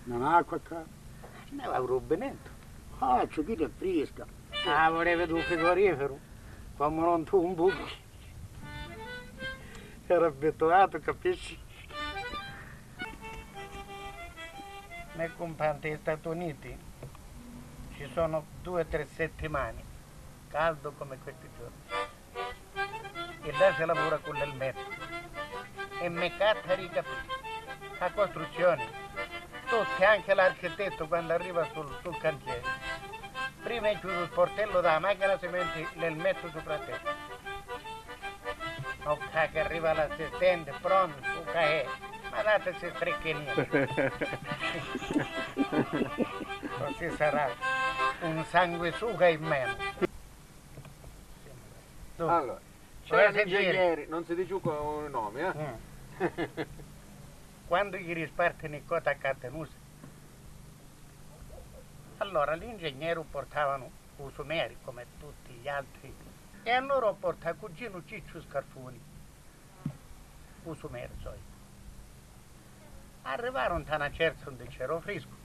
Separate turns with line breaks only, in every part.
Non ha acqua qua?
Ne va un rubinetto.
Ah, c'è qui è fresca.
Ah, volevi tu frigorifero? Come non tu un buco. Era abituato, capisci? Nel comparto degli Stati Uniti ci sono 2 o 3 settimane, caldo come questi giorni. E là si lavora con l'elmetto. E me catta di capire. La costruzione, tutti, anche l'architetto quando arriva sul cantiere, prima è chiuso il portello della macchina, si mette l'elmetto sopra te. Ok, che arriva l'assistente, pronto, ok, ma dateci strecchini. Così sarà un sanguisuga in meno.
Allora, c'è un ingegnere, non si dice un nome,
Quando gli rispartano in coda a Catenuse, allora l'ingegnere portavano usumeri come tutti gli altri e a loro porta cugino Ciccio Scarfuni, usumeri solito. Arrivarono a una certa donde c'era fresco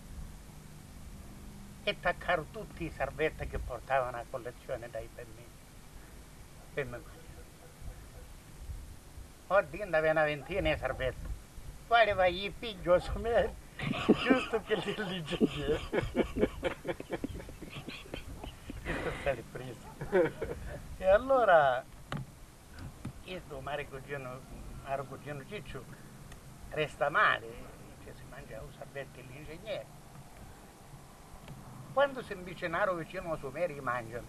e attaccarono tutti i servetti che portavano a collezione dai bambini. Oggi aveva una ventina di servetti. Poi va gli piglio usumeri, giusto che l'ingegnere. Questo è stato preso. E allora, questo Mario Cugino Ciccio resta male, che si mangia un servetto l'ingegnere. Quando si avvicinarono vicino a Sumeri mangiano.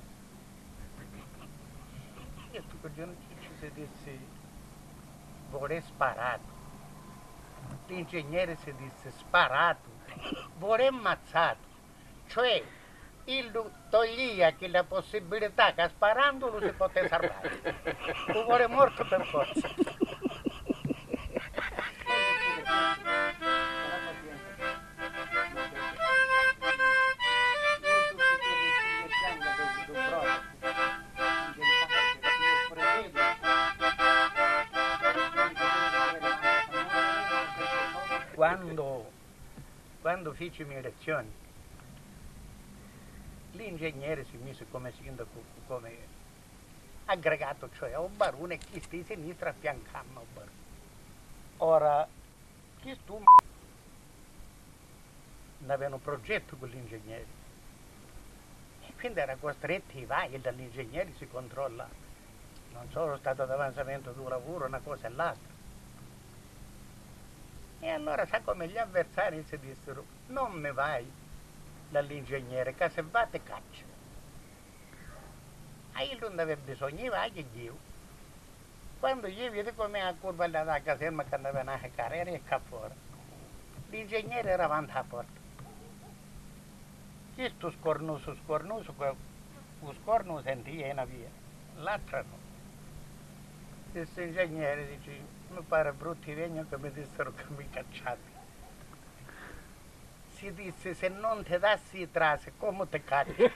Questo Cugino Ciccio si disse, vorrei sparato. L'ingegnere si disse, sparato, vorrei ammazzato. Cioè, il toglia che la possibilità che sparandolo si potesse salvare. Tu vuole morto per forza. Quando feci le mie lezioni, l'ingegnere si mise come sindaco, come aggregato, cioè a un barone chi sta di sinistra affiancammo a un barone. Ora, chi stu aveva un progetto con l'ingegnere e quindi era costretto a vai dall'ingegnere si controlla non solo lo stato di avanzamento del lavoro, una cosa e l'altra. E allora sa come gli avversari si dissero, non me vai dall'ingegnere, che se va te caccia. A io non aveva bisogno, vai e io. Quando io vedo come a curva alla caserma che andava a carriera e qua fuori, l'ingegnere era avanti alla porta. Questo scornuso, lo scorno sentia una via, l'altra no. Questo ingegnere dice, mi pare brutti regno che mi dissero che mi cacciate. Si disse, se non ti dassi i trase, come ti cacci?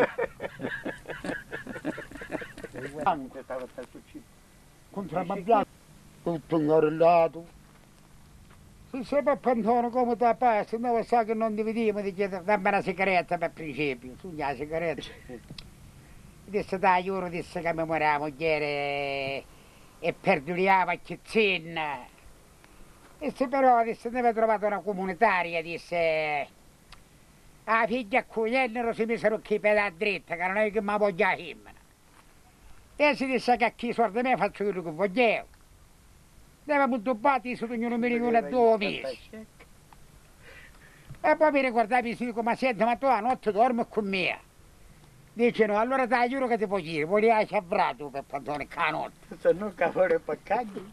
Anche stava contrabbandando, tutto ingorillato. Se sei per pantone come ti passa, no, sa che non dividiamo, dice, dammi una sigaretta per principio, tu la sigaretta. Disse, dai, io disse che mi muore la moglie e perduriamo a Chizzin. Disse, però, disse, ne aveva trovato una comunitaria, disse, la figlia a cui ennero si misero chi pedà dritta, che non è che mi voglia la himna. E si disse che a chi sorda me faccio quello che voglio. Deve molto batti, se ognuno mi ricorda 2 mesi. E poi mi riguardava e dico, ma senti, ma tu la notte dormi con me? Dice no, allora dai, giuro che ti puoi dire, vuoi lasciare avrato per pantone la notte.
Se non cavolo paccaggio.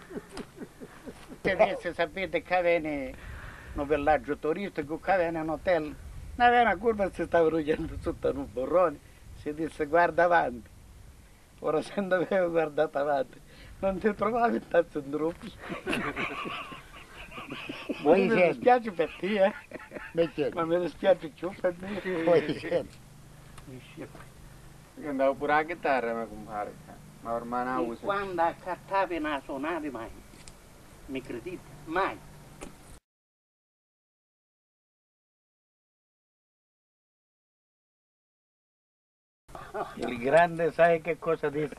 Se disse, sapete che viene un villaggio turistico, che viene un hotel, non aveva una curva, si stava rugliando sotto un borrone, si disse guarda avanti. Ora se non avevo guardato avanti, non ti trovavi in tazzo in gruppo. Mi dispiace per te, ma mi dispiace più per me.
Io andavo pure a chitarra, ma compare, ma ormai non uso.
Quando accattavi una suonavi mai, mi credete? Mai. Il grande sai che cosa disse?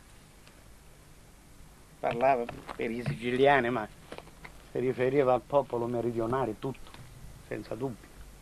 Parlava per i siciliani, ma si riferiva al popolo meridionale tutto, senza dubbio.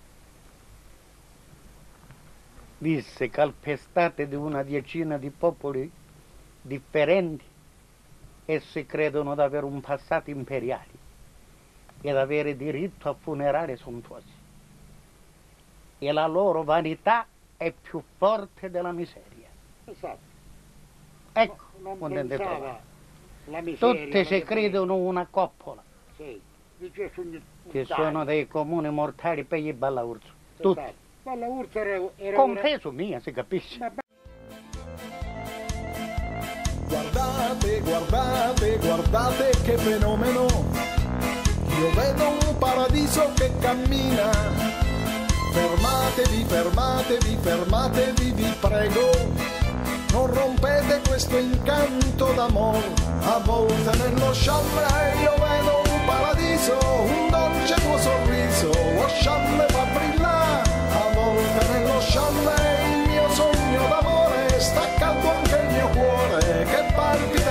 Disse: calpestate di una decina di popoli differenti, essi credono di avere un passato imperiale ed avere diritto a funerali sontuosi. E la loro vanità è più forte della miseria.
Esatto.
Ecco,
Non
potete
pensava
trovare.
la miseria.
Tutti si credono una coppola,
Sì. Dice
che sono dei comuni mortali per i ballaurzo. Tutti.
Esatto. Ma la ursa era
Compreso mia, si capisce.
Guardate, guardate, guardate che fenomeno. Io vedo un paradiso che cammina. Fermatevi, fermatevi, fermatevi, vi prego. Non rompete questo incanto d'amor. A volte nello chalet io vedo un paradiso, un dolce tuo sorriso, lo chalet fa brillare. A volte nello chalet il mio sogno d'amore, sta caldo anche il mio cuore, che palpita